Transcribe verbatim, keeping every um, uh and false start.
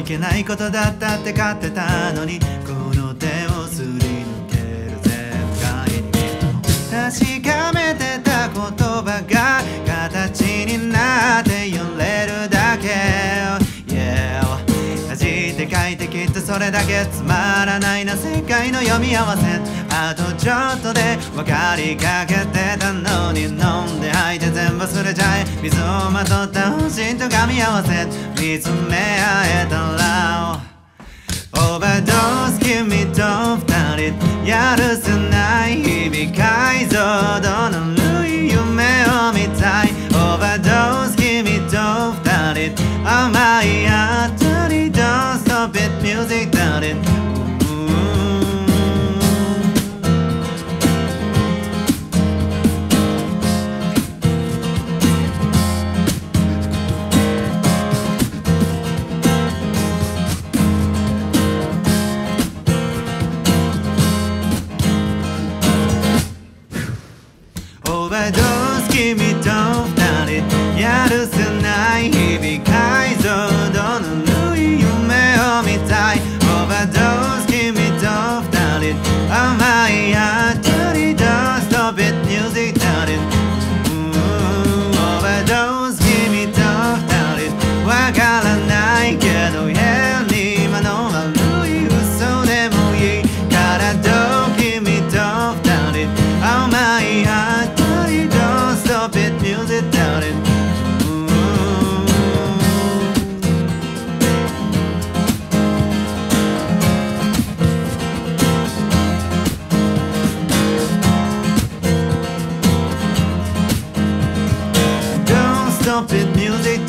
けないことだったって勝ってたのに、この手をすり抜けるぜ深いに確かめてた言葉が形になって揺れるだけ、yeah、恥って書いてきっとそれだけつまらないな世界の読み合わせ、あとちょっとで分かりかけてたのに、飲んで吐いて全部忘れちゃえ、水をまとった本心と噛み合わせ見つめ合えたら、オーバードース君と二人やるせない日々、解像度の類夢を見たい、オーバードース君と二人甘い当たり Don't stop it music darling。オーバードース君と二人やるせない日々、解像度の類夢を見たい、オーバードース君と二人甘い当たり Don't stop it music darling。 オーバードース君と二人わからないけど変に今の悪い嘘でもいいからどう君と二人甘い当たり Don't stop it music darling。 Don't stop it music